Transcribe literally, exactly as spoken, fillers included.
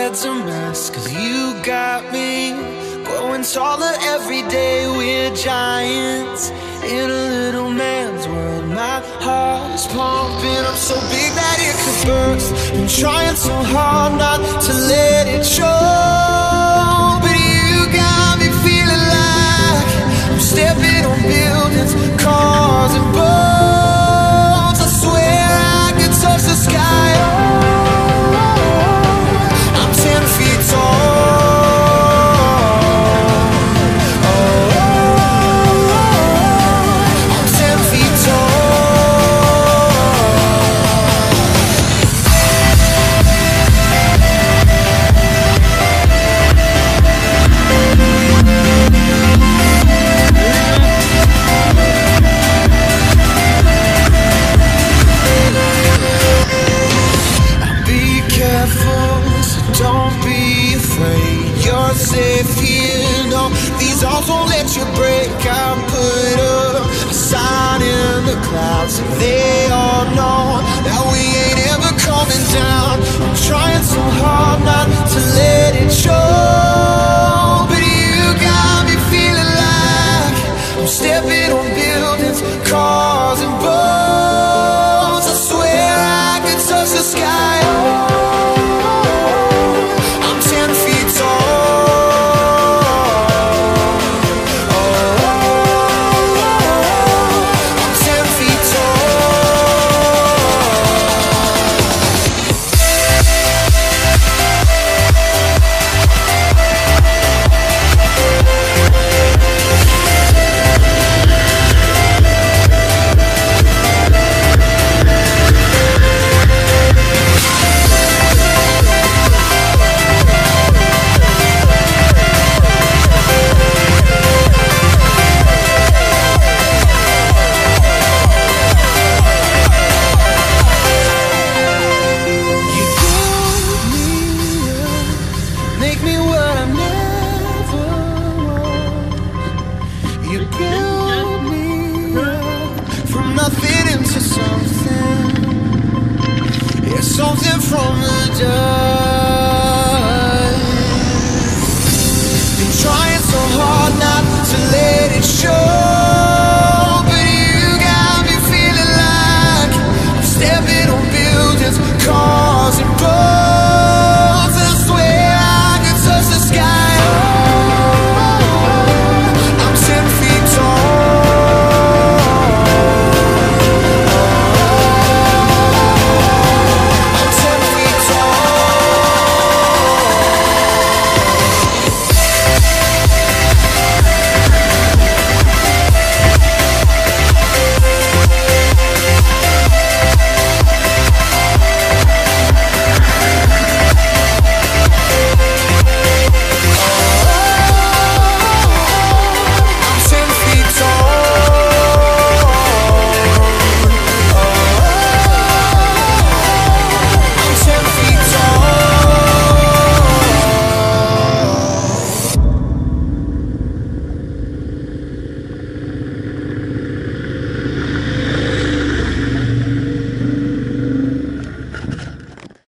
head's a mess, cause you got me growing taller every day. We're giants in a little man's world. My heart is pumping up so big that it could burst. Been trying so hard not to let it show, but you got me feeling like I'm stepping on buildings, cars and boats. I swear I could touch the sky. Oh, I'm ten feet tall. Oh, I'm ten feet safe here, no, these arms won't let you break. I put up a sign in the clouds, so they all know